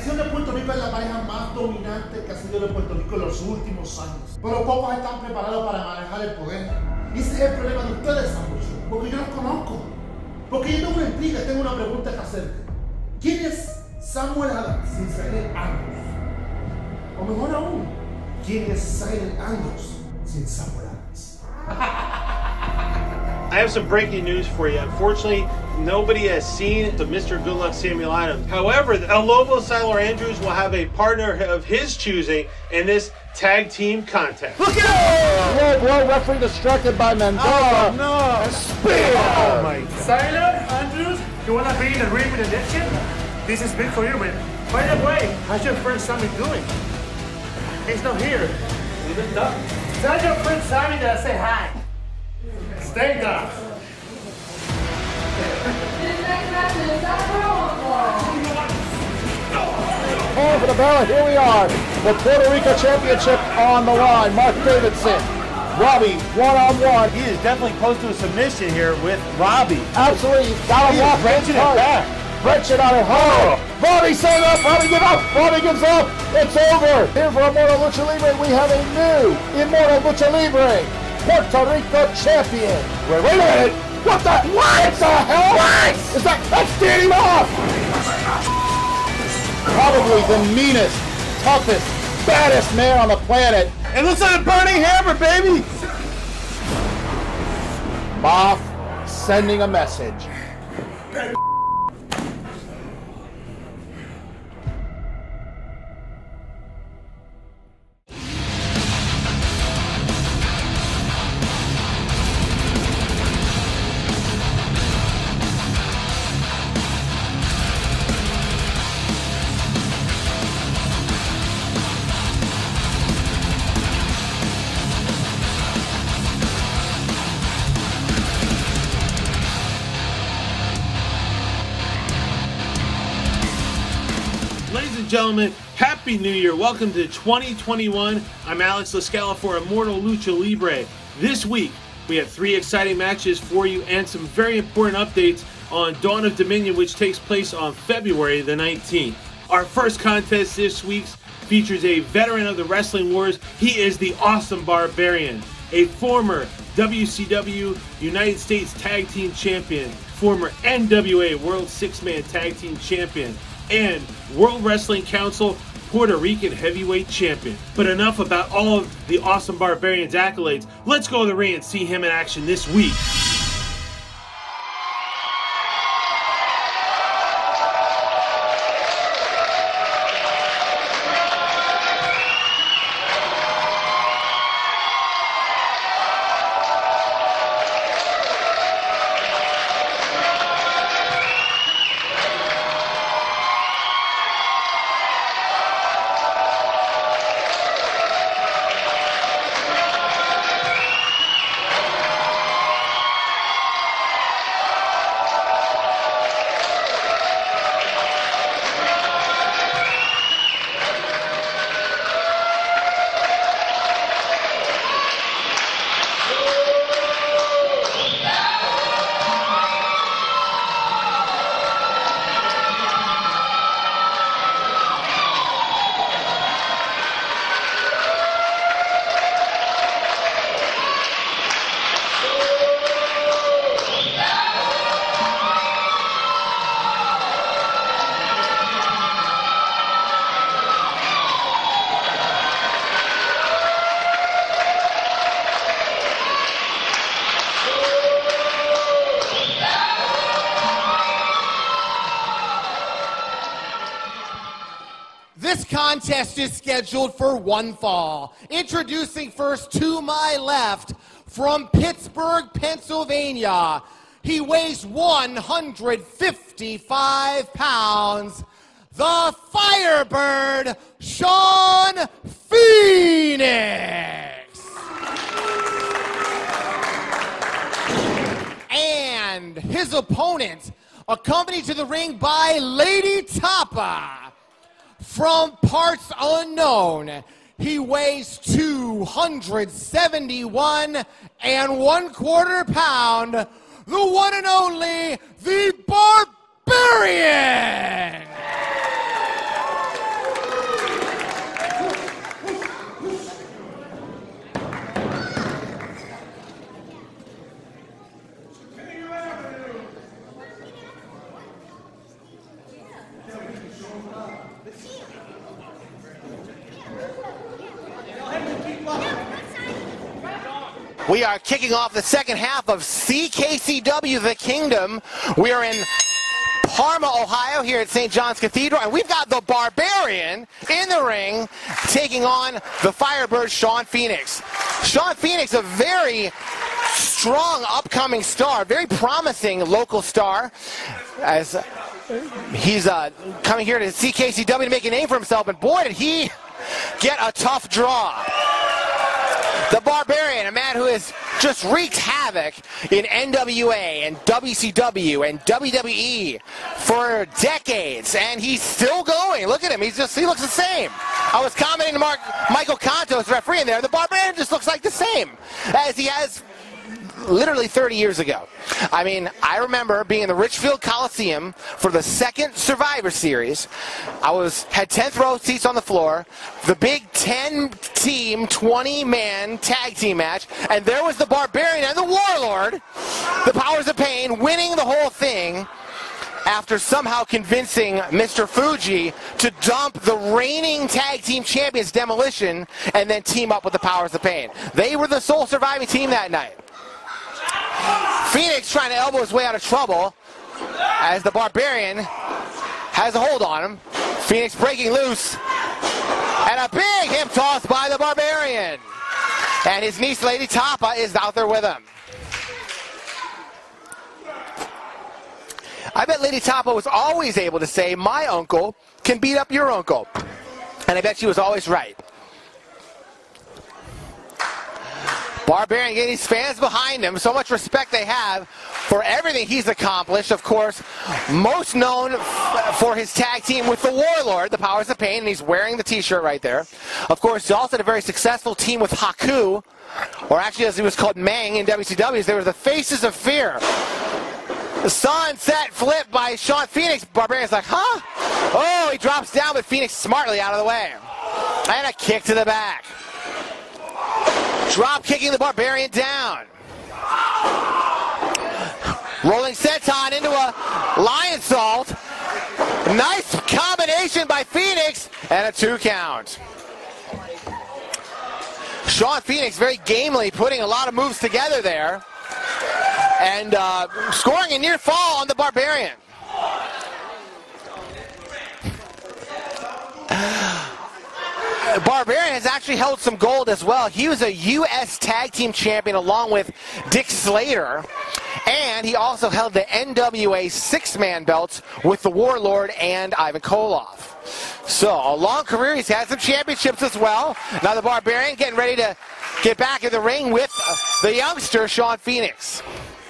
selección de Puerto Rico es la pareja más dominante que ha sido de Puerto Rico en los últimos años. Pero pocos están preparados para manejar el poder. Y ese es el problema de ustedes, Samuel, porque yo los conozco. Porque yo tengo una intriga, tengo una pregunta que hacerte. ¿Quién es Samuel Adams sin Silent Andrews? O mejor aún, ¿quién es Silent Andrews sin Samuel Adams? I have some breaking news for you. Unfortunately, nobody has seen the Mr. Good Luck Samuel Adams. However, El Lobo Siler Andrews will have a partner of his choosing in this tag team contest. Look at Low blow referee distracted by Mendoza. Oh, no. And spear. Oh, my God. Siler Andrews, you want to be in the ring with the Nixon? This is big for you, man. By the way, how's your friend Sammy doing? He's not here. He's been done. Tell your friend Sammy that I say hi. Stay down. Call for the ballot. Here we are. The Puerto Rico Championship on the line. Mark Davidson. Robbie, one-on-one. He is definitely close to a submission here with Robbie. Absolutely. Got him locked. Wrenching it back. Wrench it on it hard. Robbie set up. Robbie give up. Robbie gives up. It's over. Here for Immortal Lucha Libre, we have a new Immortal Lucha Libre Puerto Rico champion. Wait a minute. What the? What the hell? What? Is that's Danny Moss. Probably the meanest, toughest, baddest man on the planet. It looks like a burning hammer, baby. Moff sending a message. Ladies and gentlemen, Happy New Year. Welcome to 2021. I'm Alex Lascala for Immortal Lucha Libre. This week, we have 3 exciting matches for you and some very important updates on Dawn of Dominion, which takes place on February the 19th. Our first contest this week features a veteran of the Wrestling Wars. He is the Awesome Barbarian, a former WCW United States Tag Team Champion, former NWA World 6-Man Tag Team Champion, and World Wrestling Council Puerto Rican Heavyweight Champion. But enough about all of the Awesome Barbarian's accolades. Let's go to the ring and see him in action this week. This contest is scheduled for one fall. Introducing first to my left, from Pittsburgh, Pennsylvania. He weighs 155 pounds. The Firebird, Sean Phoenix. And his opponent, accompanied to the ring by Lady Tapa. From parts unknown, he weighs 271 1/4 pounds, the one and only, the Barbarian! We are kicking off the second half of CKCW The Kingdom. We are in Parma, Ohio, here at St. John's Cathedral, and we've got the Barbarian in the ring taking on the Firebird, Sean Phoenix. Sean Phoenix, a very strong upcoming star, very promising local star, as he's coming here to CKCW to make a name for himself, and boy, did he get a tough draw. The Barbarian, a man who has just wreaked havoc in NWA and WCW and WWE for decades, and he's still going. Look at him, he looks the same. I was commenting to Michael Contos, referee in there. The Barbarian just looks like the same as he has literally 30 years ago. I mean, I remember being in the Richfield Coliseum for the second Survivor Series. I had 10th row seats on the floor, the big 10-team, 20-man tag team match, and there was the Barbarian and the Warlord, the Powers of Pain, winning the whole thing after somehow convincing Mr. Fuji to dump the reigning tag team champions Demolition and then team up with the Powers of Pain. They were the sole surviving team that night. Phoenix trying to elbow his way out of trouble as the Barbarian has a hold on him. Phoenix breaking loose. And a big hip toss by the Barbarian. And his niece, Lady Tapa, is out there with him. I bet Lady Tapa was always able to say, my uncle can beat up your uncle. And I bet she was always right. Barbarian getting his fans behind him. So much respect they have for everything he's accomplished. Of course, most known for his tag team with the Warlord, the Powers of Pain, and he's wearing the t-shirt right there. Of course, he also had a very successful team with Haku, or actually as he was called Mang in WCW. They were the Faces of Fear. The sunset flip by Sean Phoenix. Barbarian's like, huh? Oh, he drops down, but Phoenix smartly out of the way. And a kick to the back. Drop kicking the Barbarian down. Rolling senton into a lion salt. Nice combination by Phoenix and a 2 count. Sean Phoenix very gamely putting a lot of moves together there. And scoring a near fall on the Barbarian. Barbarian has actually held some gold as well. He was a U.S. Tag Team Champion along with Dick Slater. And he also held the NWA 6-man belts with the Warlord and Ivan Koloff. So, a long career. He's had some championships as well. Now the Barbarian getting ready to get back in the ring with the youngster, Sean Phoenix.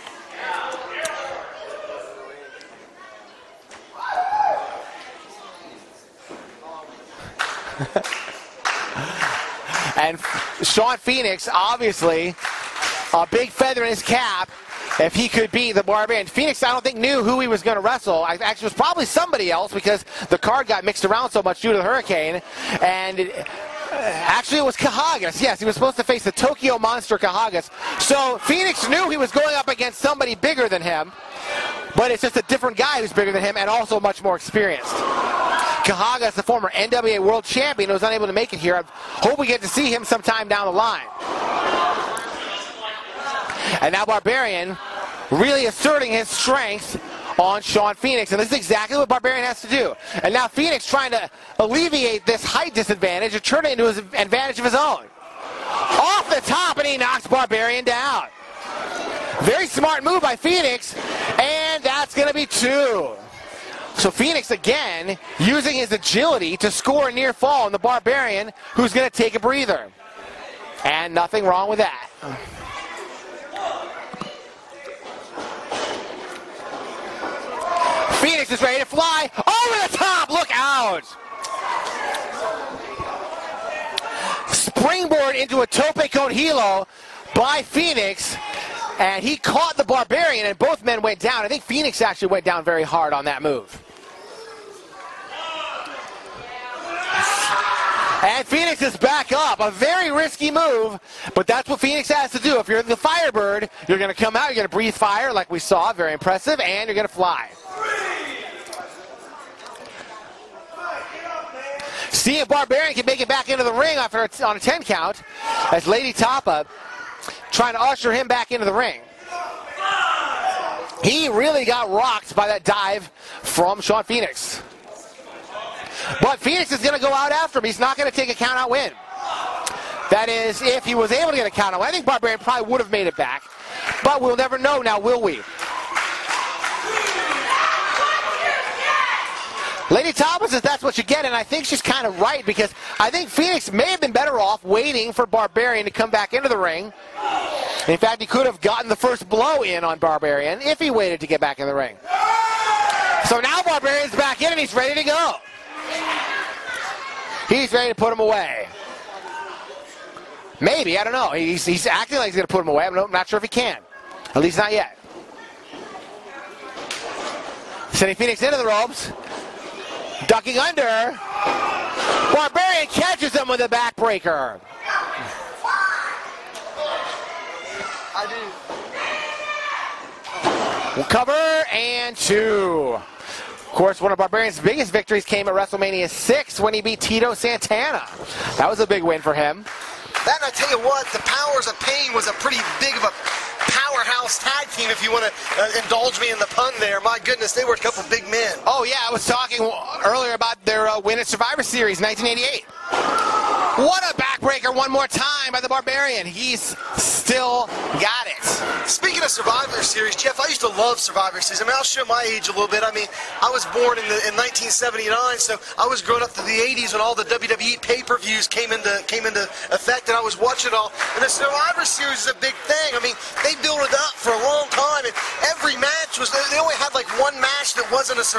And Sean Phoenix, obviously, a big feather in his cap if he could beat the Barbarian. Phoenix, I don't think, knew who he was going to wrestle. Actually, it was probably somebody else because the card got mixed around so much due to the hurricane. And actually, it was Kahagas. Yes, he was supposed to face the Tokyo Monster Kahagas. So Phoenix knew he was going up against somebody bigger than him. But it's just a different guy who's bigger than him and also much more experienced. Kahagas, the former NWA World Champion, was unable to make it here. I hope we get to see him sometime down the line. And now Barbarian really asserting his strength on Sean Phoenix. And this is exactly what Barbarian has to do. And now Phoenix trying to alleviate this height disadvantage and turn it into his advantage of his own. Off the top, and he knocks Barbarian down. Very smart move by Phoenix, and that's going to be 2. So Phoenix, again, using his agility to score a near fall on the Barbarian, who's going to take a breather. And nothing wrong with that. Phoenix is ready to fly over the top. Look out. Springboard into a tope con hilo by Phoenix. And he caught the Barbarian, and both men went down. I think Phoenix actually went down very hard on that move. And Phoenix is back up. A very risky move, but that's what Phoenix has to do. If you're the Firebird, you're going to come out, you're going to breathe fire like we saw, very impressive, and you're going to fly. See if Barbarian can make it back into the ring after on a 10 count as Lady Tapa trying to usher him back into the ring. He really got rocked by that dive from Sean Phoenix. But Phoenix is going to go out after him. He's not going to take a count-out win. That is, if he was able to get a count-out win. I think Barbarian probably would have made it back. But we'll never know now, will we? Lady Tapa says that's what you get, and I think she's kind of right, because I think Phoenix may have been better off waiting for Barbarian to come back into the ring. In fact, he could have gotten the first blow in on Barbarian if he waited to get back in the ring. So now Barbarian's back in and he's ready to go. He's ready to put him away. Maybe, I don't know. He's acting like he's going to put him away. I'm not sure if he can. At least not yet. Sending Phoenix into the ropes. Ducking under. Barbarian catches him with a backbreaker. We'll cover, and 2. Of course, one of Barbarian's biggest victories came at WrestleMania 6 when he beat Tito Santana. That was a big win for him. That, and I tell you what, the Powers of Pain was a pretty big of a powerhouse tag team, if you want to indulge me in the pun there. My goodness, they were a couple big men. Oh, yeah, I was talking earlier about their win at Survivor Series 1988. What a backbreaker one more time by the Barbarian. He's still got it. Speaking of Survivor Series, Jeff, I used to love Survivor Series. I mean, I'll show my age a little bit. I mean, I was born in 1979, so I was growing up through the 80s when all the WWE pay-per-views came into effect, and I was watching it all. And the Survivor Series is a big thing. I mean, they built it up for a long time, and every match was, they only had like one match that wasn't a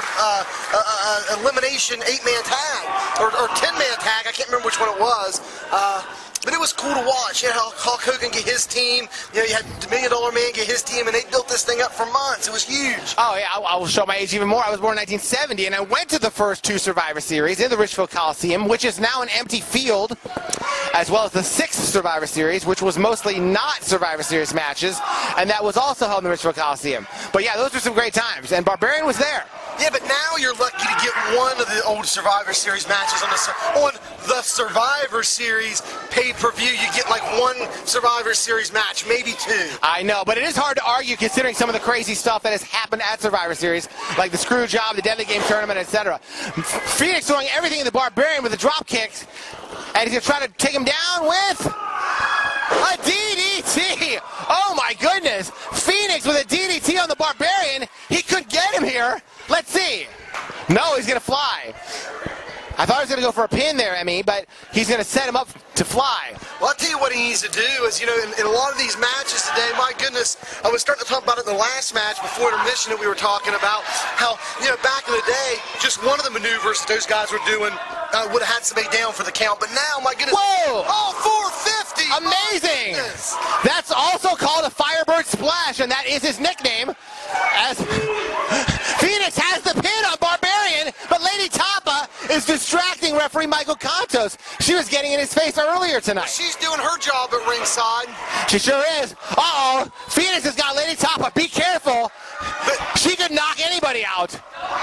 elimination 8-man tag or 10-man tag. I can't remember which one it was. But it was cool to watch. You know, Hulk Hogan get his team. You know, you had the $1 Million Man get his team, and they built this thing up for months. It was huge. Oh, yeah, I will show my age even more. I was born in 1970, and I went to the first 2 Survivor Series in the Richfield Coliseum, which is now an empty field, as well as the 6th Survivor Series, which was mostly not Survivor Series matches, and that was also held in the Richfield Coliseum. But yeah, those were some great times, and Barbarian was there. Yeah, but now you're lucky to get one of the old Survivor Series matches on the Survivor Series pay-per-view. You get like one Survivor Series match, maybe 2. I know, but it is hard to argue considering some of the crazy stuff that has happened at Survivor Series, like the screw job, the Deadly Game tournament, etc. Phoenix throwing everything in the Barbarian with the drop kicks, and he's going to try to take him down with a DDT. Oh my goodness. Phoenix with a DDT on the Barbarian. He couldn't get him here. Let's see. No, he's going to fly. I thought he was going to go for a pin there, Emmy, but he's going to set him up to fly. Well, I'll tell you what he needs to do is, you know, in a lot of these matches today, my goodness, I was starting to talk about it in the last match before intermission that we were talking about, how, you know, back in the day, just one of the maneuvers that those guys were doing would have had somebody down for the count, but now, my goodness, whoa! Oh, 450! Amazing! That's also called a Firebird Splash, and that is his nickname, as Phoenix has the pin on Barbarian, but Lady Tapa is distracting referee Michael Contos. She was getting in his face earlier tonight. She's doing her job at ringside. She sure is. Uh-oh. Phoenix has got Lady Tapa. Be careful. But she could knock anybody out.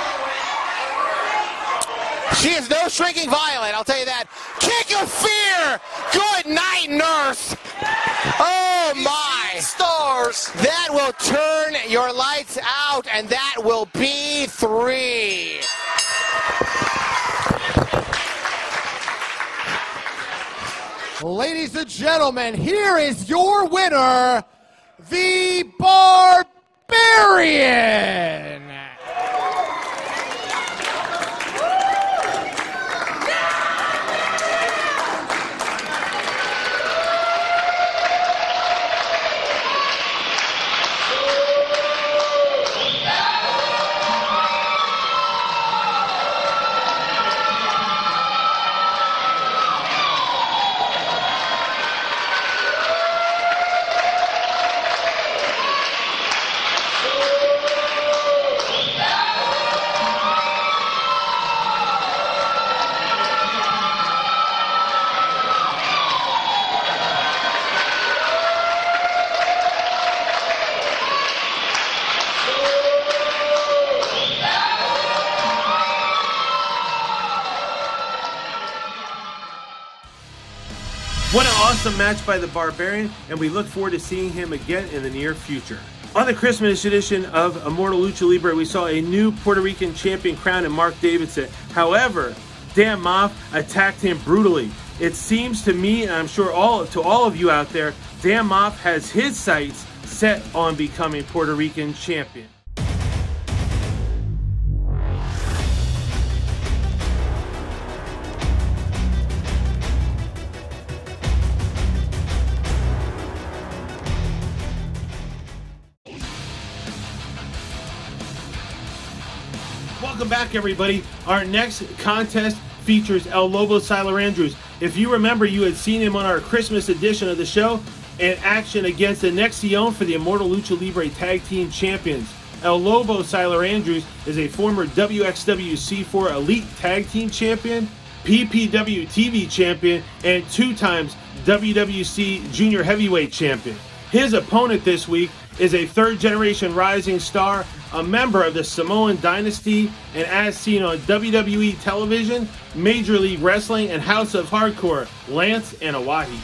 She is no shrinking violet, I'll tell you that. Kick of fear. Good night, nurse. Oh, my. Stars. That will turn your lights out, and that will be 3. Ladies and gentlemen, here is your winner, the Barbarian. What an awesome match by the Barbarian, and we look forward to seeing him again in the near future. On the Christmas edition of Immortal Lucha Libre, we saw a new Puerto Rican champion crowned in Mark Davidson. However, Dan Maff attacked him brutally. It seems to me, and I'm sure to all of you out there, Dan Maff has his sights set on becoming Puerto Rican champion. Welcome back, everybody. Our next contest features El Lobo Siler Andrews. If you remember, you had seen him on our Christmas edition of the show in action against the Nexion for the Immortal Lucha Libre Tag Team Champions. El Lobo Siler Andrews is a former WXW C4 Elite Tag Team Champion, PPW TV Champion, and 2 times WWC Junior Heavyweight Champion. His opponent this week is a third-generation rising star, a member of the Samoan Dynasty, and as seen on WWE television, Major League Wrestling, and House of Hardcore, Lance Anoa'i.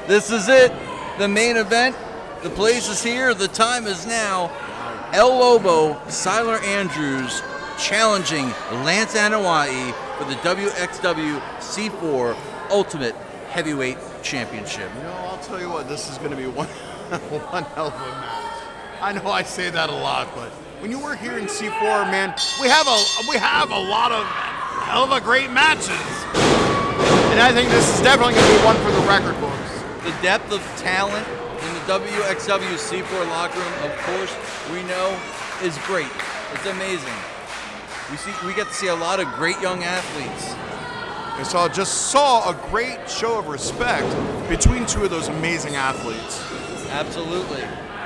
This is it. The main event. The place is here. The time is now. El Lobo, Siler Andrews, challenging Lance Anoa'i for the WXW C4 Ultimate Heavyweight Championship. You know, I'll tell you what, this is going to be one hell of a match. I know I say that a lot, but when you work here in C4, man, we have a lot of hell of a great matches. And I think this is definitely going to be one for the record books. The depth of talent in the WXW C4 locker room, of course, we know is great. It's amazing. We get to see a lot of great young athletes. I just saw a great show of respect between two of those amazing athletes. Absolutely.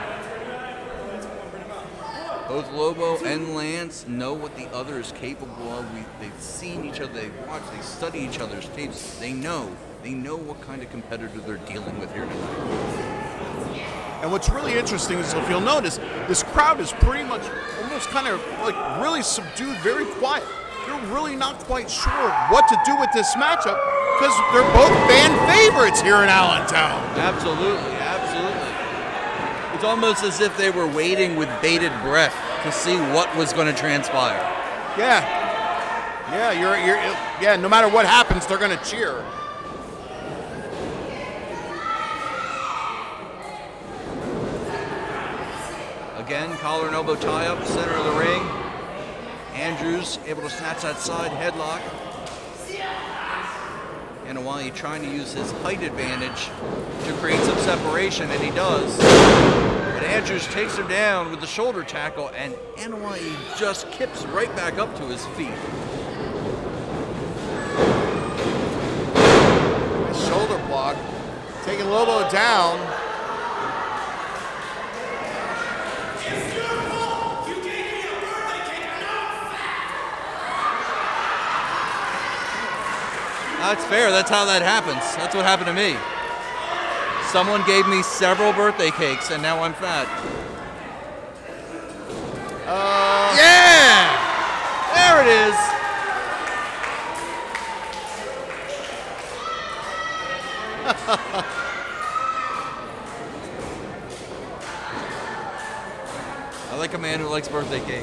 Both Lobo and Lance know what the other is capable of. They've seen each other, they've watched, they study each other's tapes. They know what kind of competitor they're dealing with here tonight. And what's really interesting is, if you'll notice, this crowd is pretty much almost kind of like really subdued, very quiet. They're really not quite sure what to do with this matchup because they're both fan favorites here in Allentown. Absolutely, absolutely. It's almost as if they were waiting with bated breath to see what was going to transpire. Yeah, no matter what happens, they're going to cheer. Again, collar and elbow tie-up, center of the ring. Andrews able to snatch that side headlock. Anoa'i trying to use his height advantage to create some separation, and he does. But Andrews takes him down with the shoulder tackle, and Anoa'i just kips right back up to his feet. Shoulder block, taking Lobo down. That's fair. That's how that happens. That's what happened to me. Someone gave me several birthday cakes, and now I'm fat. Yeah! There it is. I like a man who likes birthday cake.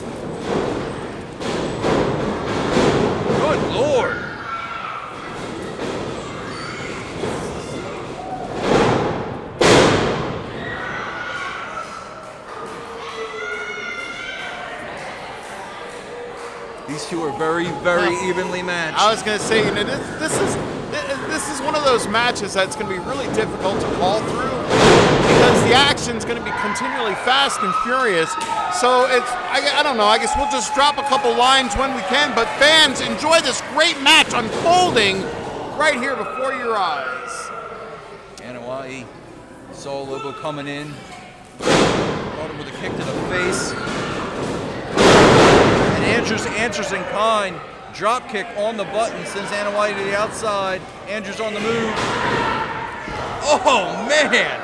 Good Lord. These two are very, very evenly matched. I was going to say, you know, this is one of those matches that's going to be really difficult to call through because the action's going to be continually fast and furious. So it's, I don't know, I guess we'll just drop a couple lines when we can, but fans, enjoy this great match unfolding right here before your eyes. Anoa'i saw Lobo coming in, caught him with a kick to the face. Andrews answers in kind. Drop kick on the button, sends Anoa'i to the outside. Andrews on the move. Oh, man!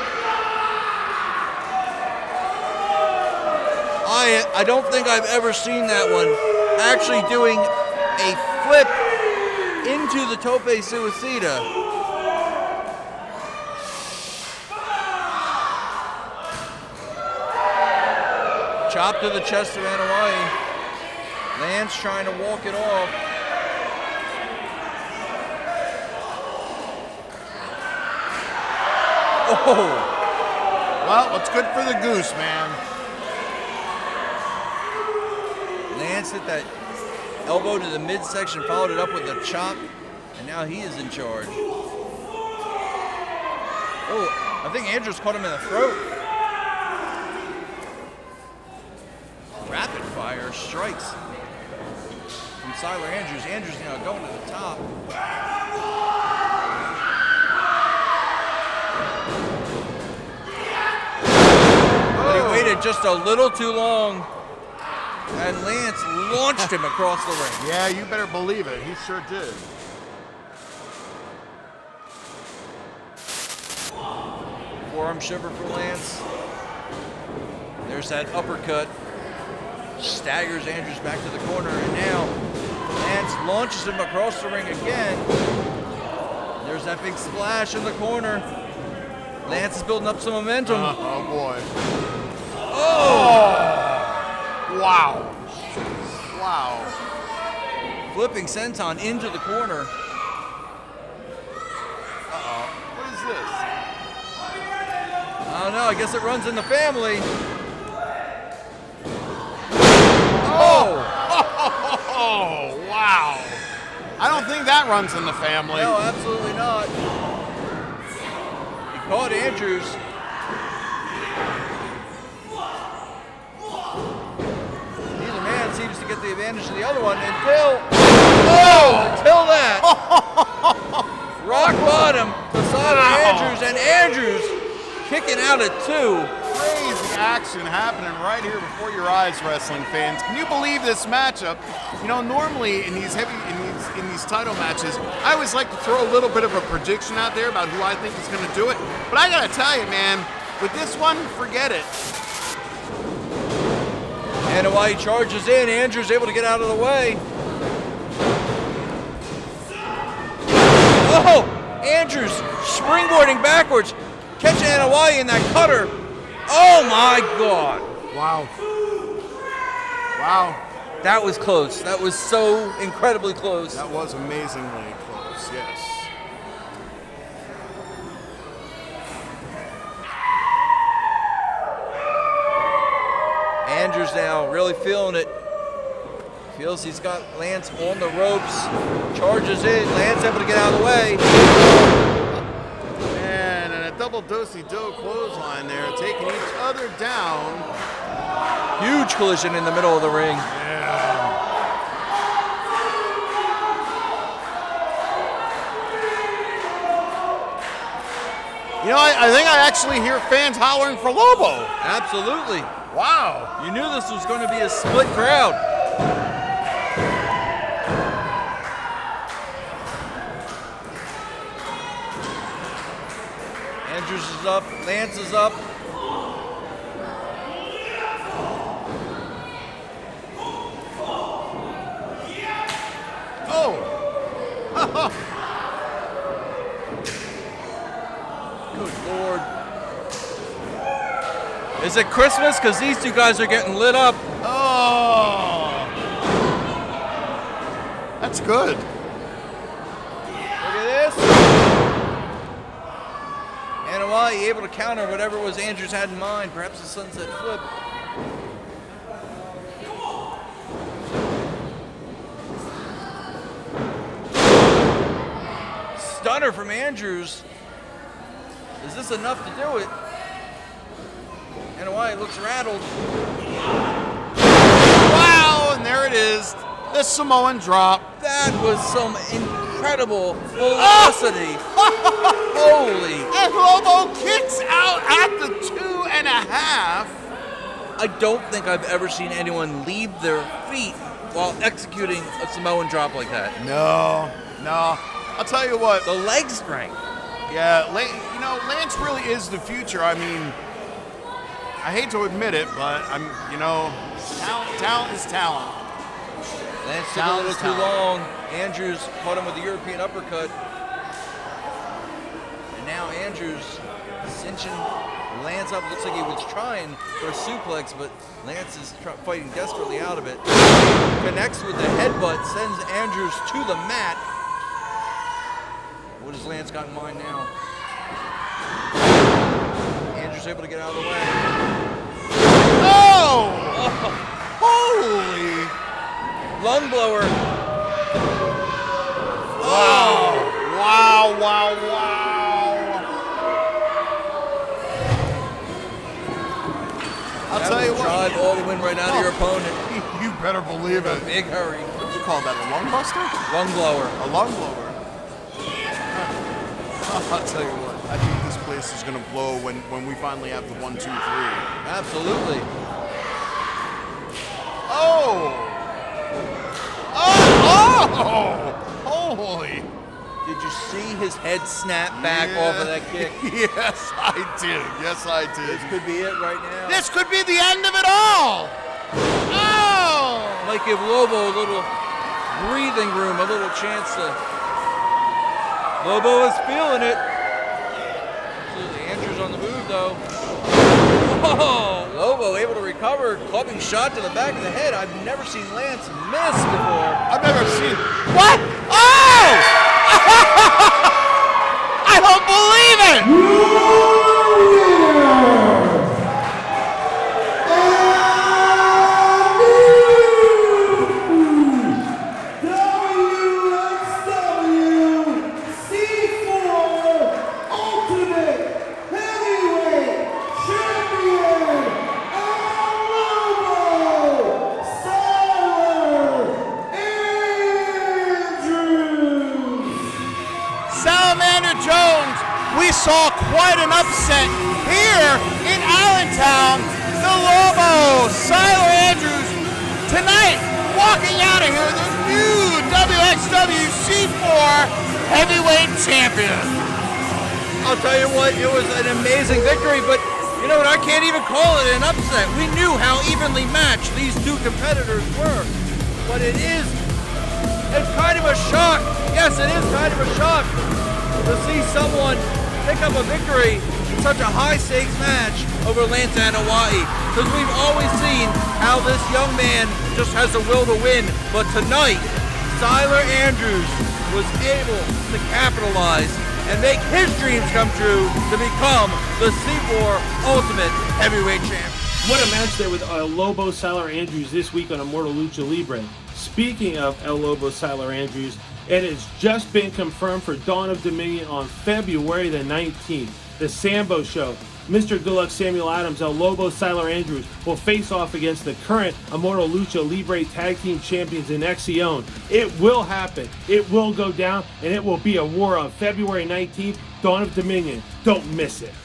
I don't think I've ever seen that one. Actually doing a flip into the tope suicida. Chop to the chest of Anoa'i. Lance trying to walk it off. Oh! Well, what's good for the goose, man? Lance hit that elbow to the midsection, followed it up with a chop, and now he is in charge. Oh, I think Andrews caught him in the throat. Rapid fire strikes from Siler Andrews. Andrews now going to the top. But he waited just a little too long, and Lance launched him across the ring. Yeah, you better believe it. He sure did. Forearm shiver for Lance. There's that uppercut. Staggers Andrews back to the corner, and now Lance launches him across the ring again. There's that big splash in the corner. Lance is building up some momentum. Oh, boy. Oh! Wow. Wow. Flipping senton into the corner. What is this? I don't know. I guess it runs in the family. Oh, wow. I don't think that runs in the family. No, absolutely not. He caught Andrews. Neither man seems to get the advantage of the other one until that. Rock bottom to Simon Andrews, and Andrews kicking out at 2. Crazy action happening right here before your eyes, wrestling fans. Can you believe this matchup? You know, normally in these title matches, I always like to throw a little bit of a prediction out there about who I think is going to do it. But I gotta tell you, man, with this one, forget it. And while he charges in, Andrews able to get out of the way. Oh, Andrews springboarding backwards, catching Anoa'i in that cutter. Oh my God. Wow. Wow. That was close. That was so incredibly close. That was amazingly close, yes. Andrews now really feeling it. Feels he's got Lance on the ropes. Charges in. Lance able to get out of the way. And a double do-si-do clothesline there, taking each other down. Huge collision in the middle of the ring. You know, I think I actually hear fans hollering for Lobo. Absolutely. Wow. You knew this was going to be a split crowd. Andrews is up. Lance is up. Oh. Good Lord. Is it Christmas? Because these two guys are getting lit up. Oh. That's good. Look at this. Anoa'i able to counter whatever was Andrews had in mind. Perhaps a sunset flip. Stunner from Andrews. Is this enough to do it? Anoa'i looks rattled. Wow, and there it is. The Samoan drop. That was some incredible velocity. Holy. And Lobo kicks out at the 2.5. I don't think I've ever seen anyone leave their feet while executing a Samoan drop like that. No. I'll tell you what. The leg strength. Yeah, you know, Lance really is the future. I mean, I hate to admit it, but talent is talent. Lance took a little too long. Andrews caught him with the European uppercut. And now Andrews cinching Lance up. Looks like he was trying for a suplex, but Lance is fighting desperately out of it. Connects with the headbutt, sends Andrews to the mat. What has Lance got in mind now? Andrews able to get out of the way. Oh! Holy! Lung blower. Wow! Wow! I'll tell you what. Drive all the wind right out of your opponent. You better believe it. Big hurry. What do you call that? A lung buster? Lung blower. A lung blower. I'll tell you what. I think this place is gonna blow when we finally have the 1, 2, 3. Absolutely. Oh! Holy! Did you see his head snap back off of that kick? Yes, I did. This could be it right now. This could be the end of it all! Oh! Might give Lobo a little breathing room, a little chance to... Lobo is feeling it. Absolutely. Andrews on Oh, Lobo able to recover, clubbing shot to the back of the head. I've never seen Lance miss before. I've never seen. What? Oh! I don't believe it! We saw quite an upset here in Allentown. The Lobo, Siler Andrews, tonight walking out of here the new WXW C4 Heavyweight Champion. I'll tell you what, it was an amazing victory, but you know what, I can't even call it an upset. We knew how evenly matched these two competitors were, but it's kind of a shock. Yes, it is kind of a shock to see someone pick up a victory in such a high-stakes match over Lance Anoa'i, because we've always seen how this young man just has the will to win, but tonight, Siler Andrews was able to capitalize and make his dreams come true to become the C4 Ultimate Heavyweight Champion. What a match there with El Lobo Siler Andrews this week on Immortal Lucha Libre. Speaking of El Lobo Siler Andrews, it has just been confirmed for Dawn of Dominion on February the 19th. The Sambo Show. Mr. Good Luck Samuel Adams, El Lobo Siler Andrews will face off against the current Immortal Lucha Libre Tag Team Champions in Exion. It will happen. It will go down, and it will be a war on February 19th, Dawn of Dominion. Don't miss it.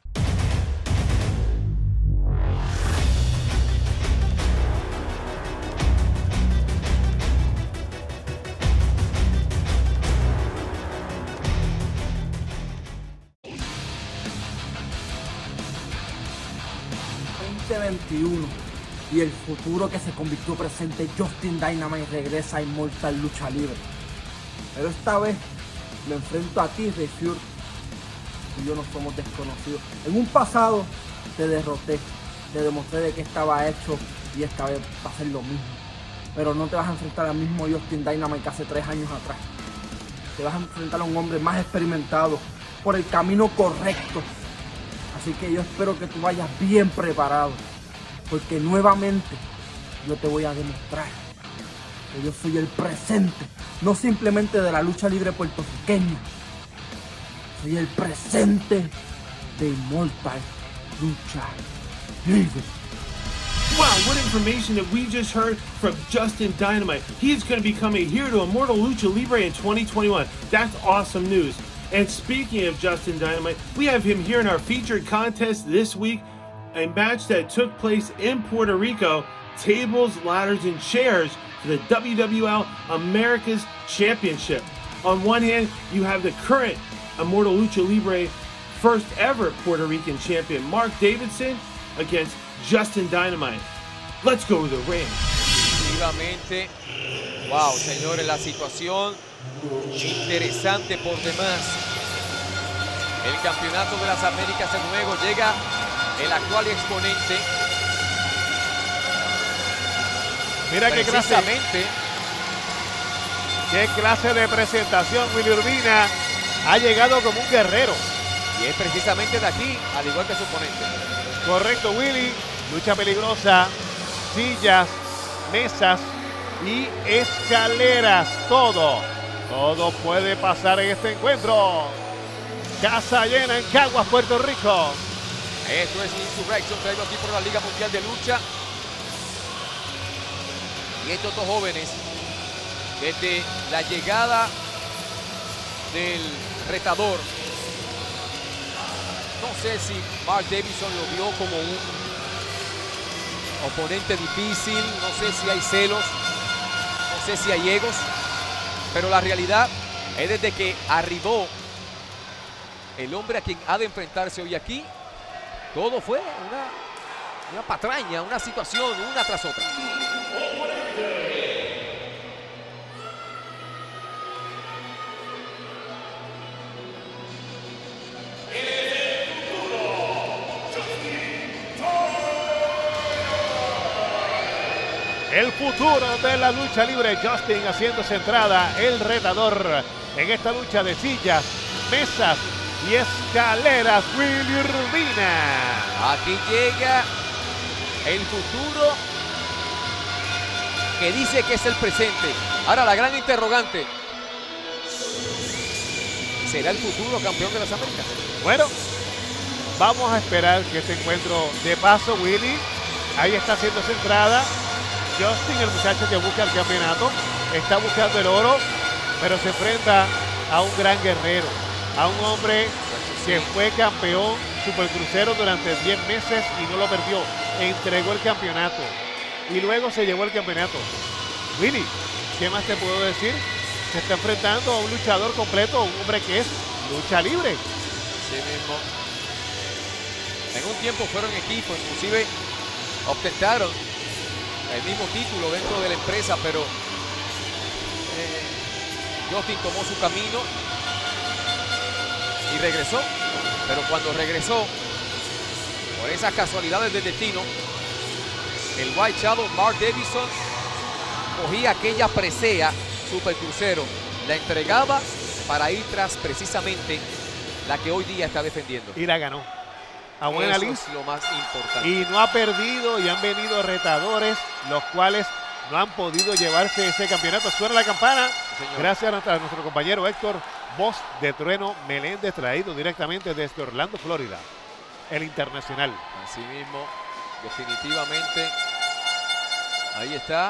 Y el futuro que se convirtió presente. Justin Dynamite regresa a Immortal Lucha Libre, pero esta vez me enfrento a ti, Rey Fury. Y yo no somos desconocidos. En un pasado te derroté, te demostré de que estaba hecho, y esta vez va a ser lo mismo, pero no te vas a enfrentar al mismo Justin Dynamite que hace 3 años atrás. Te vas a enfrentar a un hombre más experimentado, por el camino correcto. Así que yo espero que tú vayas bien preparado, porque nuevamente yo te voy a demostrar que yo soy el presente, no simplemente de la lucha libre puertorriqueña, soy el presente de Immortal Lucha Libre. Wow, what information that we just heard from Justin Dynamite. He is going to be coming here to Immortal Lucha Libre in 2021. That's awesome news. And speaking of Justin Dynamite, we have him here in our featured contest this week, a match that took place in Puerto Rico, tables, ladders, and chairs for the WWL Americas Championship. On one hand, you have the current Immortal Lucha Libre first ever Puerto Rican champion, Mark Davidson, against Justin Dynamite. Let's go to the ring. Efectivamente, wow, señores, la situación interesante por demás. El campeonato de las Américas en juego, llega el actual exponente. Mira qué clase de presentación. Willy Urbina ha llegado como un guerrero. Y es precisamente de aquí, al igual que su oponente. Correcto, Willy. Lucha peligrosa, sillas, mesas y escaleras. Todo puede pasar en este encuentro. Casa llena en Caguas, Puerto Rico. Esto es Insurrection, traído aquí por la Liga Mundial de Lucha. Y estos dos jóvenes, desde la llegada del retador, no sé si Mark Davidson lo vio como un oponente difícil, no sé si hay celos, no sé si hay egos, pero la realidad es desde que arribó el hombre a quien ha de enfrentarse hoy aquí, todo fue una patraña, una situación, una tras otra. El futuro de la lucha libre, Justin haciéndose entrada, el retador en esta lucha de sillas, mesas y escaleras, Willy Urbina. Aquí llega el futuro que dice que es el presente. Ahora la gran interrogante, ¿será el futuro campeón de las Américas? Bueno, vamos a esperar que este encuentro de paso, Willy, ahí está haciendo su entrada. Justin, el muchacho que busca el campeonato, está buscando el oro, pero se enfrenta a un gran guerrero, a un hombre que fue campeón supercrucero durante 10 meses y no lo perdió. Entregó el campeonato y luego se llevó el campeonato. Willy, ¿qué más te puedo decir? Se está enfrentando a un luchador completo, un hombre que es lucha libre. Sí mismo. En un tiempo fueron equipo, inclusive ostentaron el mismo título dentro de la empresa, pero Justin tomó su camino y regresó. Pero cuando regresó, por esas casualidades del destino, el White Shadow, Mark Davison, cogía aquella presea supercrucero, la entregaba para ir tras precisamente la que hoy día está defendiendo. Y la ganó. A buena lid. Eso es lo más importante. Y no ha perdido y han venido retadores, los cuales no han podido llevarse ese campeonato. Suena la campana. Señor. Gracias a nuestro compañero Héctor, voz de Trueno Meléndez, traído directamente desde Orlando, Florida, el internacional. Así mismo, definitivamente. Ahí está.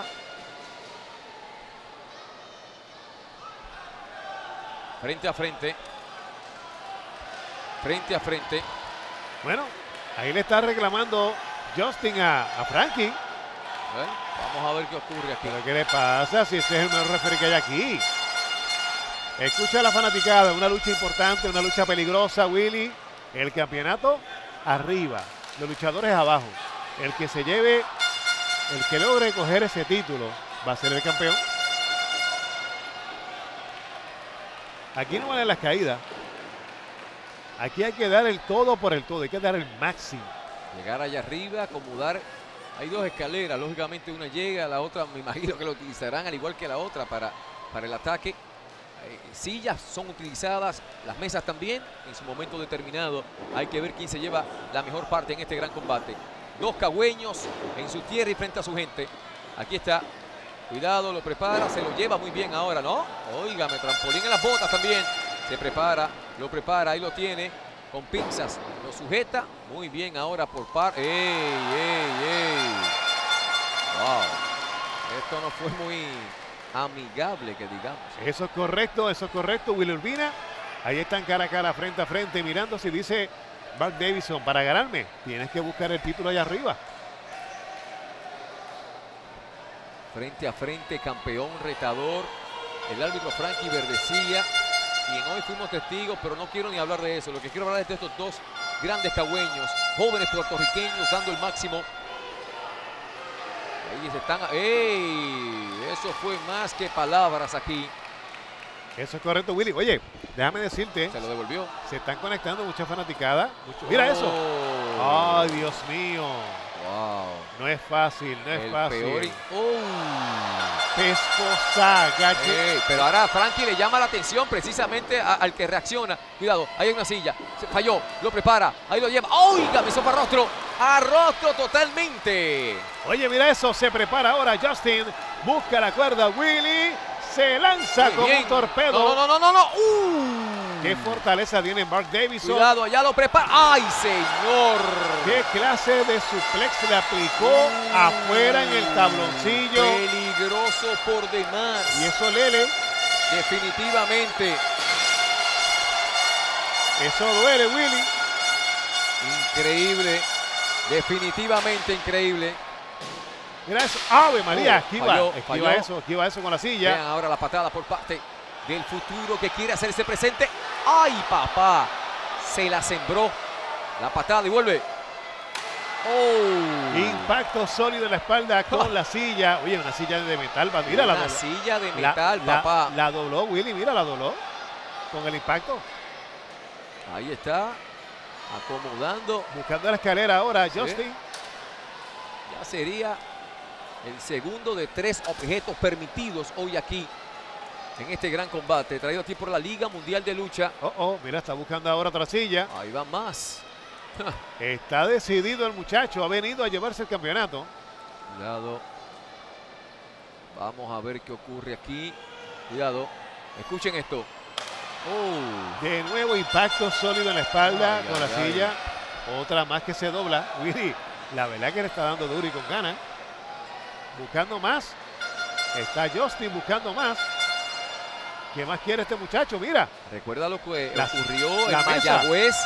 Frente a frente. Frente a frente. Bueno, ahí le está reclamando Justin a Frankie. Bueno, vamos a ver qué ocurre aquí. ¿Pero qué le pasa si ese es el mejor referee que hay aquí? Escucha a la fanaticada, una lucha importante, una lucha peligrosa, Willy. El campeonato arriba, los luchadores abajo. El que se lleve, el que logre coger ese título, va a ser el campeón. Aquí no valen las caídas. Aquí hay que dar el todo por el todo, hay que dar el máximo. Llegar allá arriba, acomodar. Hay dos escaleras, lógicamente una llega, la otra me imagino que lo utilizarán al igual que la otra para el ataque. Sillas son utilizadas, las mesas también, en su momento determinado. Hay que ver quién se lleva la mejor parte en este gran combate. Dos cagüeños en su tierra y frente a su gente. Aquí está. Cuidado, lo prepara, se lo lleva muy bien ahora, ¿no? Óigame, trampolín en las botas también. Se prepara, lo prepara, ahí lo tiene. Con pinzas, lo sujeta. Muy bien ahora por par. ¡Ey, ey, ey! ¡Wow! Esto no fue muy amigable, que digamos. Eso es correcto, Willy Urbina. Ahí están cara a cara, frente a frente, mirándose y dice Mark Davison, para ganarme, tienes que buscar el título allá arriba. Frente a frente, campeón, retador, el árbitro Frankie Verdecilla, quien hoy fuimos testigos, pero no quiero ni hablar de eso. Lo que quiero hablar es de estos dos grandes cagüeños, jóvenes puertorriqueños dando el máximo. Ahí se están... ¡Ey! Eso fue más que palabras aquí. Eso es correcto, Willy. Oye, déjame decirte. Se lo devolvió. Se están conectando muchas fanaticadas. Mira eso. ¡Ay, Dios mío! Wow. No es fácil, no es fácil. Peor Pescosa, gache. Pero ahora Frankie le llama la atención precisamente al que reacciona. Cuidado, ahí hay una silla. Se falló, lo prepara, ahí lo lleva. ¡Oiga! Me sopa rostro. A rostro totalmente. Oye, mira eso. Se prepara ahora Justin. Busca la cuerda, Willy. Se lanza con un torpedo. No. Qué fortaleza tiene Mark Davison. Cuidado, allá lo prepara. ¡Ay, señor! Qué clase de suplex le aplicó afuera en el tabloncillo. Peligroso por demás. Y eso, Lele. Definitivamente. Eso duele, Willy. Increíble. Definitivamente increíble. Mira eso. ¡Ave María! Falló. Esquiva eso con la silla. Vean ahora la patada por parte del futuro que quiere hacerse presente. ¡Ay, papá! Se la sembró. La patada y vuelve. ¡Oh! Impacto sólido en la espalda con la silla. Oye, una silla de metal. Mira, una silla de metal, papá. La dobló, Willy. Mira, la dobló. Con el impacto. Ahí está. Acomodando. Buscando la escalera ahora, ¿sí? Justin. Ya sería El segundo de 3 objetos permitidos hoy aquí en este gran combate, traído aquí por la Liga Mundial de Lucha. Mira, está buscando ahora otra silla. Ahí va más. Está decidido el muchacho, ha venido a llevarse el campeonato. Cuidado. Vamos a ver qué ocurre aquí. Cuidado. Escuchen esto. De nuevo impacto sólido en la espalda con la silla. Otra más que se dobla. Willy, la verdad que le está dando duro y con ganas. Buscando más. Está Justin buscando más. ¿Qué más quiere este muchacho? Mira. Recuerda lo que ocurrió en mesa. Mayagüez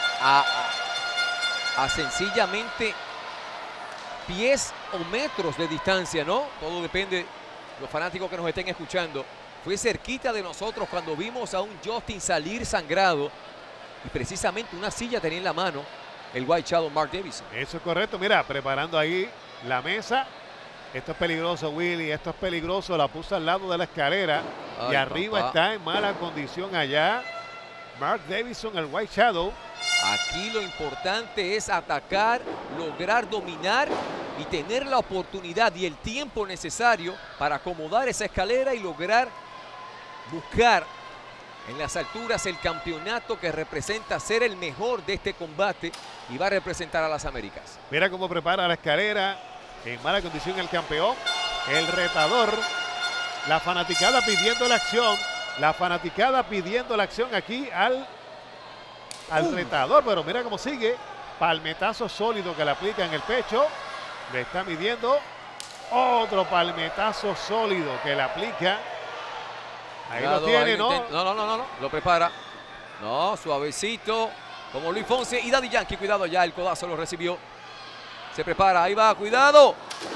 a sencillamente pies o metros de distancia, ¿no? Todo depende de los fanáticos que nos estén escuchando. Fue cerquita de nosotros cuando vimos a un Justin salir sangrado y precisamente una silla tenía en la mano el White Shadow Mark Davison. Eso es correcto. Mira, preparando ahí la mesa. Esto es peligroso, Willy. Esto es peligroso. La puso al lado de la escalera. Ay, y arriba está en mala condición allá Mark Davison, el White Shadow. Aquí lo importante es atacar, lograr dominar y tener la oportunidad y el tiempo necesario para acomodar esa escalera y lograr buscar en las alturas el campeonato que representa ser el mejor de este combate y va a representar a las Américas. Mira cómo prepara la escalera. En mala condición el campeón, el retador. La fanaticada pidiendo la acción. La fanaticada pidiendo la acción aquí al retador. Pero mira cómo sigue. Palmetazo sólido que le aplica en el pecho. Le está midiendo. Otro palmetazo sólido que le aplica. Ahí lo tiene, ¿no? No. Lo prepara. No, suavecito. Como Luis Fonse y Daddy Yankee. Cuidado ya, el codazo lo recibió. Se prepara, ahí va, cuidado.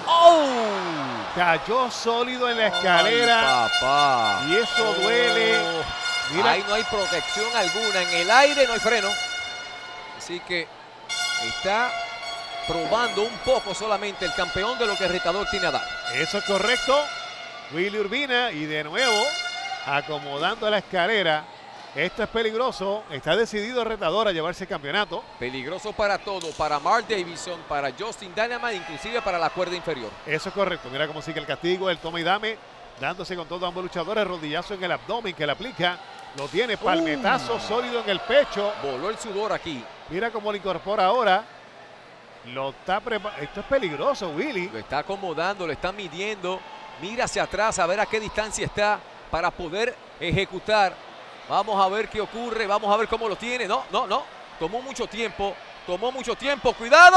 Cayó sólido en la escalera. Ay, papá. Y eso duele. Mira. Ahí no hay protección alguna. En el aire no hay freno. Así que está probando un poco solamente el campeón de lo que el retador tiene a dar. Eso es correcto. Willy Urbina y de nuevo acomodando la escalera. Esto es peligroso. Está decidido el retador a llevarse el campeonato. Peligroso para todo. Para Mark Davison, para Justin Dynamite, inclusive para la cuerda inferior. Eso es correcto. Mira cómo sigue el castigo, el toma y dame. Dándose con todos ambos luchadores. Rodillazo en el abdomen que le aplica. Lo tiene, palmetazo sólido en el pecho. Voló el sudor aquí. Mira cómo lo incorpora ahora. Lo está preparando. Esto es peligroso, Willy. Lo está acomodando, lo está midiendo. Mira hacia atrás a ver a qué distancia está para poder ejecutar. Vamos a ver qué ocurre, vamos a ver cómo lo tiene. No. Tomó mucho tiempo, ¡Cuidado!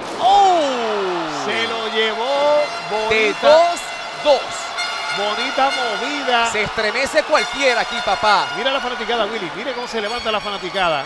Se lo llevó bonita. De 2-2. Bonita movida. Se estremece cualquiera aquí, papá. Mira la fanaticada, Willy. Mire cómo se levanta la fanaticada.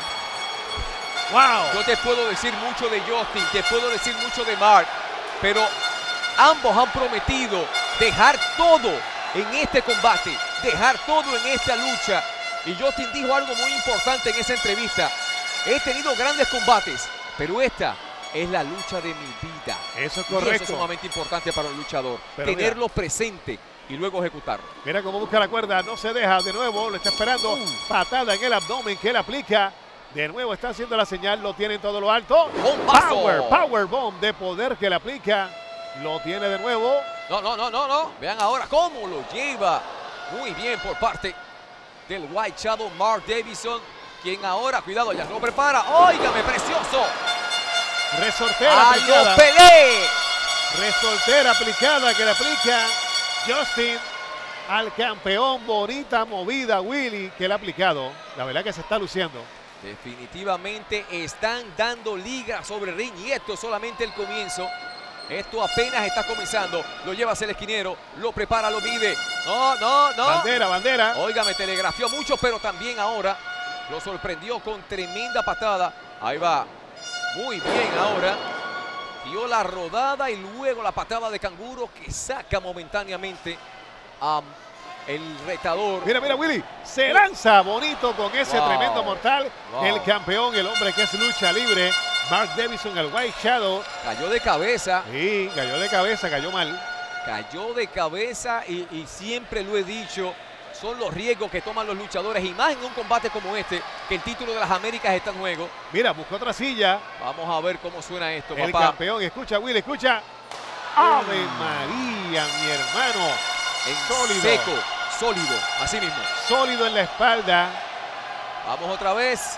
¡Wow! Yo te puedo decir mucho de Justin, te puedo decir mucho de Mark, pero ambos han prometido dejar todo en este combate, dejar todo en esta lucha. Y Justin dijo algo muy importante en esa entrevista. He tenido grandes combates, pero esta es la lucha de mi vida. Eso es correcto. Y eso es sumamente importante para un luchador. Pero tenerlo mira, presente y luego ejecutarlo. Mira cómo busca la cuerda, no se deja de nuevo, lo está esperando. Patada en el abdomen que él aplica. De nuevo está haciendo la señal, lo tiene en todo lo alto. Power bomb de poder que le aplica. Lo tiene de nuevo. No. Vean ahora cómo lo lleva. Muy bien por parte del White Shadow Mark Davison, quien ahora, cuidado, ya lo prepara. ¡Óigame, precioso! Resortera aplicada. Pelé! Resortera aplicada que le aplica Justin al campeón. Bonita movida, Willy, que le ha aplicado. La verdad que se está luciendo. Definitivamente están dando liga sobre el ring y esto es solamente el comienzo. Esto apenas está comenzando. Lo lleva hacia el esquinero, lo prepara, lo mide. No. Bandera. Óigame, telegrafió mucho, pero también ahora lo sorprendió con tremenda patada. Ahí va. Muy bien ahora. Dio la rodada y luego la patada de canguro que saca momentáneamente a el retador. Mira, Willy. Se lanza bonito con ese tremendo mortal. El campeón, el hombre que es lucha libre. Mark Davison, el White Shadow. Cayó de cabeza. Sí, cayó de cabeza, cayó mal. Cayó de cabeza y siempre lo he dicho, son los riesgos que toman los luchadores y más en un combate como este, que el título de las Américas está en juego. Mira, buscó otra silla. Vamos a ver cómo suena esto, el papá. Campeón, escucha, Willy, escucha. ¡Ave María, mi hermano! Sólido. Seco, sólido, así mismo. Sólido en la espalda. Vamos otra vez.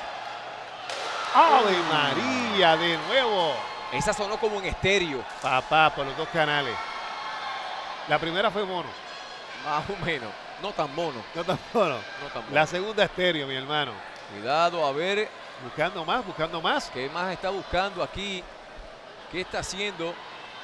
¡Ave María! De nuevo. Esa sonó como en estéreo. Papá, por los dos canales. La primera fue mono. Más o menos. No tan mono. No tan mono. No tan mono. La segunda estéreo, mi hermano. Cuidado, a ver. Buscando más, buscando más. ¿Qué más está buscando aquí? ¿Qué está haciendo?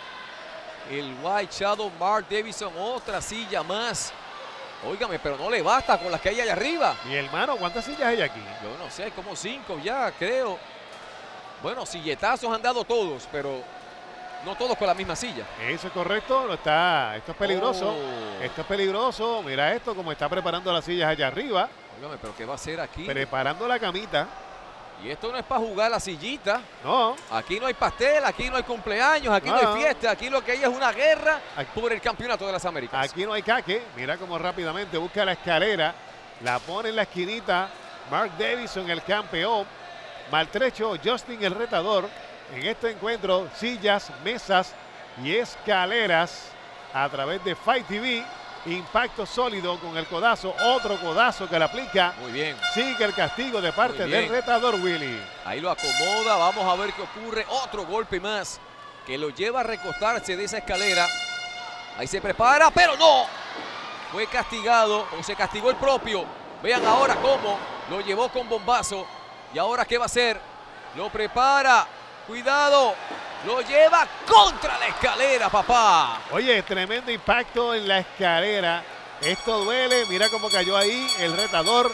El White Shadow Mark Davidson. Otra silla más. Óigame, pero no le basta con las que hay allá arriba. Mi hermano, ¿cuántas sillas hay aquí? Yo no sé, hay como 5 ya, creo. Bueno, silletazos han dado todos, pero no todos con la misma silla. Eso es correcto, esto es peligroso. Oh. Esto es peligroso. Mira esto, como está preparando las sillas allá arriba. Óigame, pero ¿qué va a hacer aquí? Preparando la camita. Y esto no es para jugar la sillita. No. Aquí no hay pastel, aquí no hay cumpleaños, aquí no hay fiesta. Aquí lo que hay es una guerra por el campeonato de las Américas. Aquí no hay caque. Mira cómo rápidamente busca la escalera. La pone en la esquinita. Mark Davidson, el campeón. Maltrecho Justin, el retador. En este encuentro, sillas, mesas y escaleras a través de Fight TV. Impacto sólido con el codazo. Otro codazo que le aplica. Muy bien. Sigue el castigo de parte del retador Willy. Ahí lo acomoda. Vamos a ver qué ocurre. Otro golpe más que lo lleva a recostarse de esa escalera. Ahí se prepara, pero no. Fue castigado o se castigó el propio. Vean ahora cómo lo llevó con bombazo. ¿Y ahora qué va a hacer? Lo prepara. Cuidado. Lo lleva contra la escalera, papá. Oye, tremendo impacto en la escalera. Esto duele. Mira cómo cayó ahí el retador.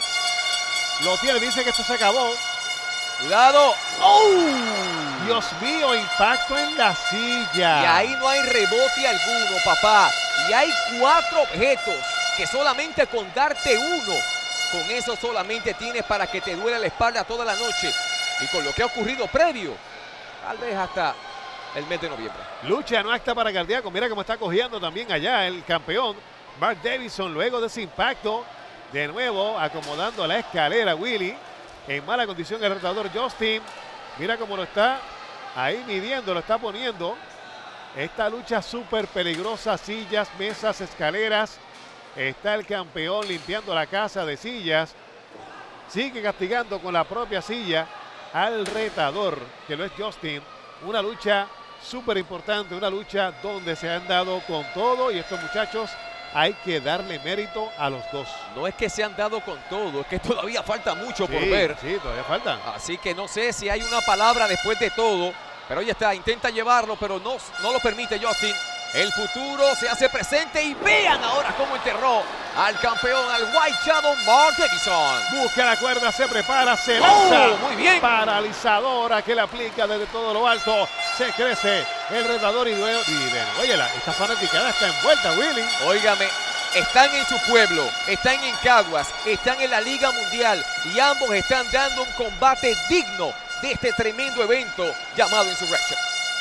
Lo tiene, dice que esto se acabó. Cuidado. ¡Oh! Dios mío, impacto en la silla. Y ahí no hay rebote alguno, papá. Y hay 4 objetos que solamente con darte uno, con eso solamente tienes para que te duela la espalda toda la noche. Y con lo que ha ocurrido previo, tal vez hasta el mes de noviembre. Lucha no acta para cardíaco. Mira cómo está cogiendo también allá el campeón Mark Davidson luego de ese impacto. De nuevo acomodando la escalera Willy. En mala condición el retador Justin. Mira cómo lo está ahí midiendo, lo está poniendo. Esta lucha súper peligrosa. Sillas, mesas, escaleras. Está el campeón limpiando la casa de sillas. Sigue castigando con la propia silla al retador, que lo es Justin. Una lucha súper importante, una lucha donde se han dado con todo y estos muchachos hay que darle mérito a los dos. No es que se han dado con todo, es que todavía falta mucho por Sí, ver. sí, todavía falta. Así que no sé si hay una palabra después de todo, pero ahí está, intenta llevarlo, pero no lo permite Justin. El futuro se hace presente y vean ahora cómo enterró al campeón, al White Shadow Mark Davidson. Busca la cuerda, se prepara, se lanza. Muy bien. Paralizadora que le aplica desde todo lo alto. Se crece el retador y luego. Oye, esta fanaticada está envuelta, Willy. Óigame, están en su pueblo, están en Caguas, están en la Liga Mundial y ambos están dando un combate digno de este tremendo evento llamado Insurrection.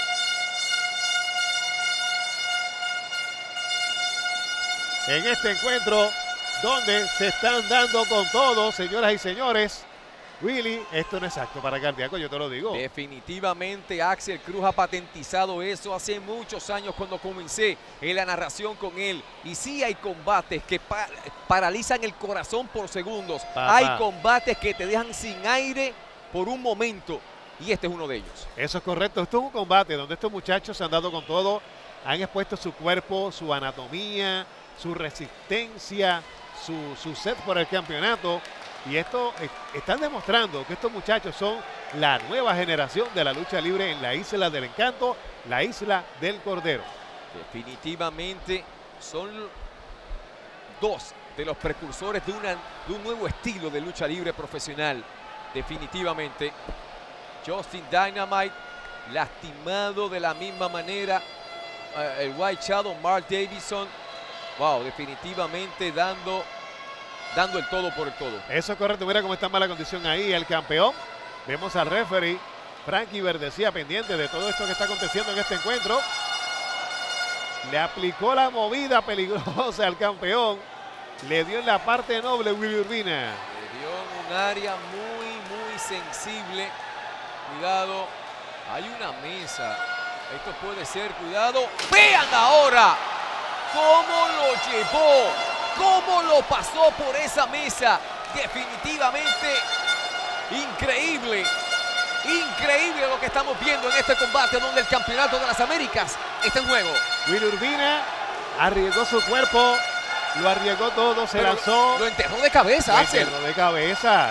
En este encuentro donde se están dando con todo, señoras y señores. Willy, esto no es acto para cardíaco, yo te lo digo. Definitivamente Axel Cruz ha patentizado eso hace muchos años cuando comencé en la narración con él. Y sí hay combates que paralizan el corazón por segundos. Papá. Hay combates que te dejan sin aire por un momento. Y este es uno de ellos. Eso es correcto. Esto es un combate donde estos muchachos se han dado con todo. Han expuesto su cuerpo, su anatomía, su resistencia, su set por el campeonato. Y esto están demostrando que estos muchachos son la nueva generación de la lucha libre en la Isla del Encanto, la Isla del Cordero. Definitivamente son 2 de los precursores de un nuevo estilo de lucha libre profesional. Definitivamente. Justin Dynamite lastimado de la misma manera. El White Shadow Mark Davidson. Wow, definitivamente dando el todo por el todo. Eso es correcto. Mira cómo está en mala condición ahí el campeón. Vemos al referee Frankie Verdecía pendiente de todo esto que está aconteciendo en este encuentro. Le aplicó la movida peligrosa al campeón. Le dio en la parte noble Willy Urbina. Le dio en un área muy sensible. Cuidado. Hay una mesa Esto puede ser, cuidado. Vean ahora cómo lo llevó, cómo lo pasó por esa mesa. Definitivamente increíble. Increíble lo que estamos viendo en este combate donde el campeonato de las Américas está en juego. Willy Urbina arriesgó su cuerpo, lo arriesgó todo, se lanzó. Lo enterró de cabeza, Axel. Lo enterró de cabeza.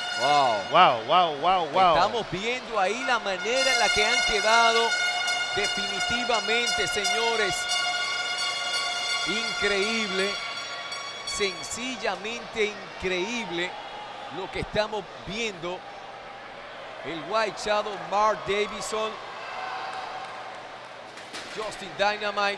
Wow. Estamos viendo ahí la manera en la que han quedado. Definitivamente, señores. Increíble. Sencillamente increíble lo que estamos viendo. El White Shadow, Mark Davison, Justin Dynamite.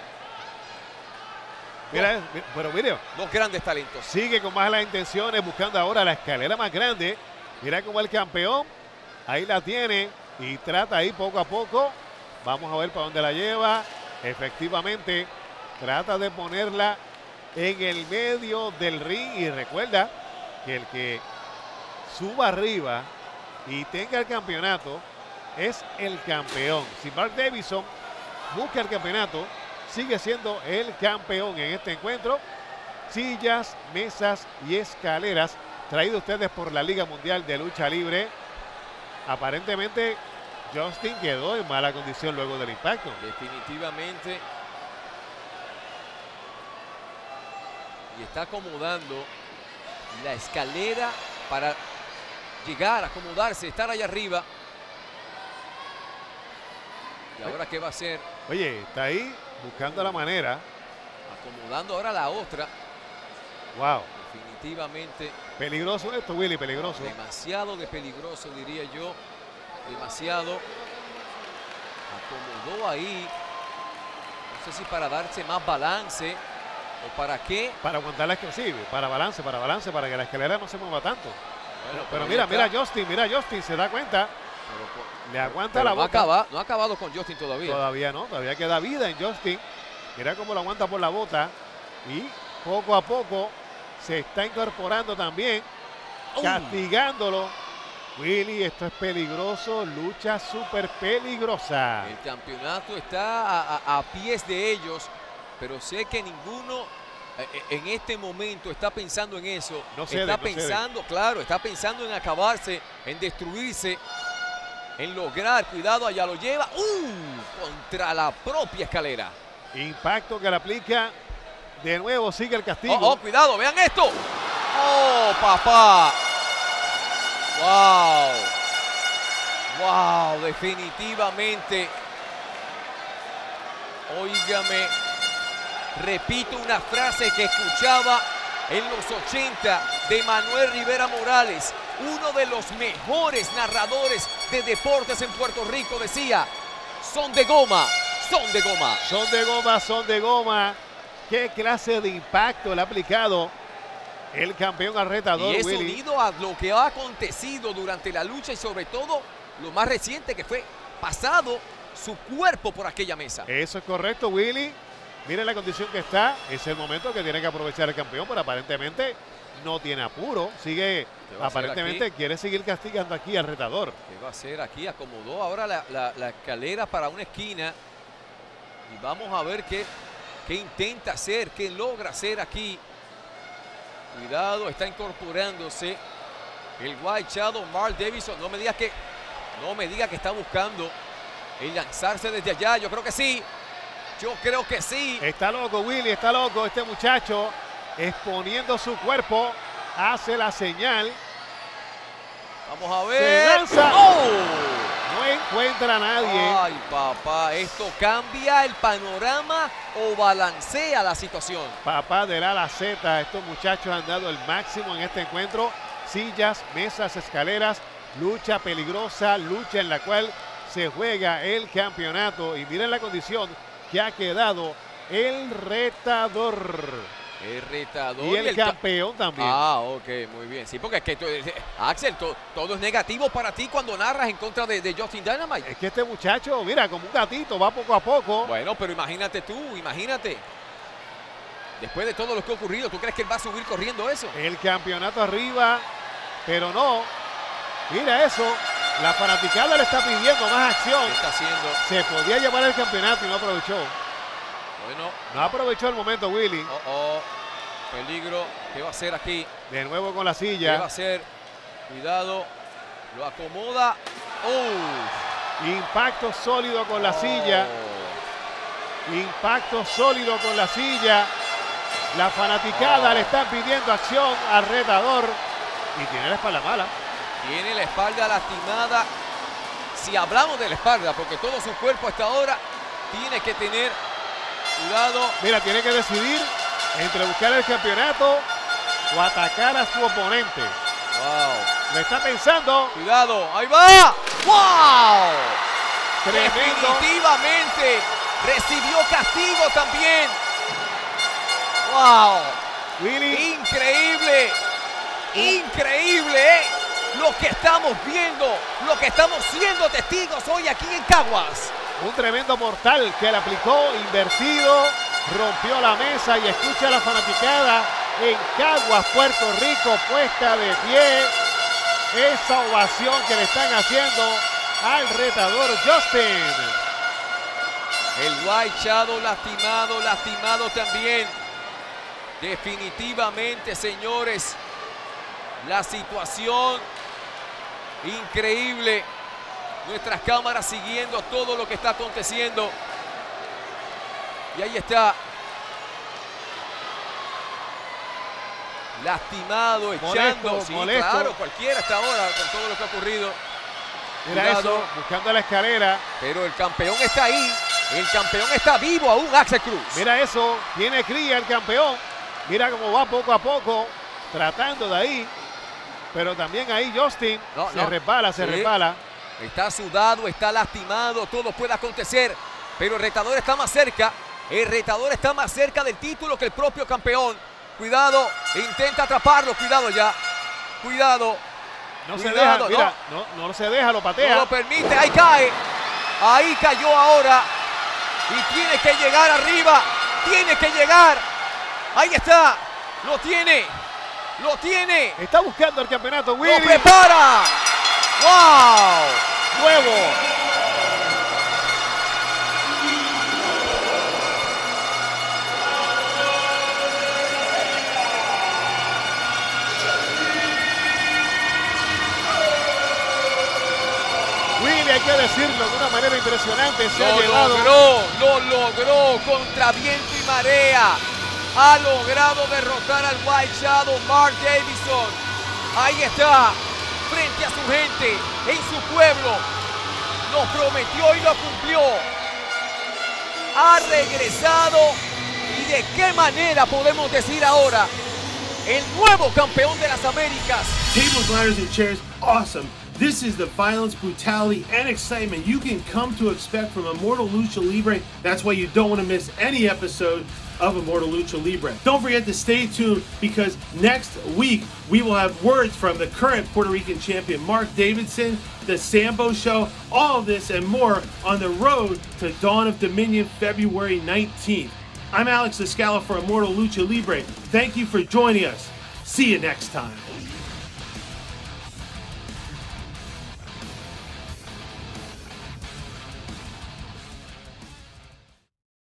Mira, bueno, mira. Dos grandes talentos. Sigue con más las intenciones, buscando ahora la escalera más grande. Mira cómo el campeón, ahí la tiene y trata ahí poco a poco. Vamos a ver para dónde la lleva. Efectivamente, trata de ponerla en el medio del ring. Y recuerda que el que suba arriba y tenga el campeonato es el campeón. Si Mark Davison busca el campeonato, sigue siendo el campeón en este encuentro. Sillas, mesas y escaleras, traído ustedes por la Liga Mundial de Lucha Libre. Aparentemente Justin quedó en mala condición luego del impacto. Definitivamente. Y está acomodando la escalera para llegar, acomodarse, estar allá arriba. ¿Y ahora qué va a hacer? Oye, está ahí buscando la manera. Acomodando ahora la otra. Wow. Definitivamente. Peligroso esto, Willy, peligroso. Demasiado de peligroso, diría yo. Demasiado. Acomodó ahí. No sé si para darse más balance o para qué. Para aguantar la explosiva, para balance, para que la escalera no se mueva tanto. Bueno, pero mira Justin, se da cuenta. Le aguanta la boca. No ha acabado con Justin todavía. Todavía no, todavía queda vida en Justin. Mira cómo lo aguanta por la bota. Y poco a poco se está incorporando también, castigándolo. Willy, esto es peligroso, lucha súper peligrosa. El campeonato está a pies de ellos, pero sé que ninguno en este momento está pensando en eso. Está pensando, claro, está pensando en acabarse, en destruirse, en lograr, cuidado, allá lo lleva, contra la propia escalera. Impacto que le aplica, de nuevo sigue el castigo. Cuidado, vean esto. Papá. Wow, definitivamente. Óigame, repito una frase que escuchaba en los 80 de Manuel Rivera Morales, uno de los mejores narradores de deportes en Puerto Rico. Decía, son de goma, son de goma. Son de goma, son de goma. ¿Qué clase de impacto le ha aplicado el campeón al retador, y es Willy? unido a lo que ha acontecido durante la lucha y sobre todo lo más reciente que fue pasado su cuerpo por aquella mesa. Eso es correcto, Willy. Miren la condición que está. Es el momento que tiene que aprovechar el campeón, pero aparentemente no tiene apuro. Sigue, aparentemente quiere seguir castigando aquí al retador. ¿Qué va a hacer aquí? Acomodó ahora la escalera para una esquina. Y vamos a ver qué intenta hacer, qué logra hacer aquí. Cuidado, está incorporándose el White Shadow, Mark Davison. No me diga que está buscando el lanzarse desde allá. Yo creo que sí. Yo creo que sí. Está loco, Willy, está loco. Este muchacho exponiendo su cuerpo. Hace la señal. Vamos a ver. Se lanza. No encuentra a nadie. Ay, papá, esto cambia el panorama o balancea la situación. Papá del A a la Z, estos muchachos han dado el máximo en este encuentro. Sillas, mesas, escaleras, lucha peligrosa, lucha en la cual se juega el campeonato. Y miren la condición que ha quedado el retador. El retador y el campeón también. Ok, muy bien. Sí, porque es que, Axel, todo es negativo para ti cuando narras en contra de Justin Dynamite. Es que este muchacho, mira, como un gatito, va poco a poco. Bueno, pero imagínate tú, imagínate. Después de todo lo que ha ocurrido, ¿tú crees que él va a subir corriendo eso? El campeonato arriba, pero no. Mira eso. La fanaticada le está pidiendo más acción. ¿Qué está haciendo? Se podía llevar el campeonato y no aprovechó. Bueno. No aprovechó el momento, Willy. Peligro. ¿Qué va a hacer aquí? De nuevo con la silla. ¿Qué va a hacer? Cuidado. Lo acomoda. Impacto sólido con la silla. Impacto sólido con la silla. La fanaticada le están pidiendo acción al retador. Y tiene la espalda mala. Tiene la espalda lastimada. Si hablamos de la espalda, porque todo su cuerpo hasta ahora tiene que tener cuidado. Mira, tiene que decidir entre buscar el campeonato o atacar a su oponente. Wow. Lo está pensando. Cuidado, ahí va. ¡Wow! Tremendo. Definitivamente recibió castigo también. ¡Wow! Willy. Increíble. Increíble, ¿eh? Lo que estamos viendo, lo que estamos siendo testigos hoy aquí en Caguas. Un tremendo mortal que le aplicó, invertido, rompió la mesa y escucha a la fanaticada en Caguas, Puerto Rico, puesta de pie. Esa ovación que le están haciendo al retador Justin. El White Shadow lastimado también. Definitivamente, señores, la situación increíble. Nuestras cámaras siguiendo todo lo que está aconteciendo. Y ahí está. Lastimado, echando. Sí, molesto. claro, cualquiera hasta ahora con todo lo que ha ocurrido. Mira Cuidado. eso, buscando la escalera. Pero el campeón está ahí. El campeón está vivo aún, Axel Cruz. Mira eso, tiene cría el campeón. Mira cómo va poco a poco, tratando de ahí. Pero también ahí Justin se resbala. Está sudado, está lastimado, todo puede acontecer. Pero el retador está más cerca. El retador está más cerca del título que el propio campeón. Cuidado, intenta atraparlo, cuidado ya. Cuidado. No se deja, mira, no se deja, lo patea. No lo permite, ahí cae. Ahí cayó ahora. Y tiene que llegar arriba. Tiene que llegar. Ahí está. Lo tiene. Lo tiene. Está buscando el campeonato, Willy. ¡Lo prepara! ¡Wow! Nuevo. Willy, hay que decirlo de una manera impresionante, se ha llevado. Lo logró contra viento y marea. Ha logrado derrotar al White Shadow, Mark Davison. Ahí está, frente a su gente, en su pueblo. Lo prometió y lo cumplió. Ha regresado. ¿Y de qué manera podemos decir ahora? El nuevo campeón de las Américas. Tables, ladders, and chairs, awesome. This is the violence, brutality, and excitement you can come to expect from Immortal Lucha Libre. That's why you don't want to miss any episode of Immortal Lucha Libre. Don't forget to stay tuned because next week we will have words from the current Puerto Rican champion Mark Davidson, the Sambo Show, all of this and more on the road to Dawn of Dominion February 19th. I'm Alex Escala for Immortal Lucha Libre. Thank you for joining us. See you next time.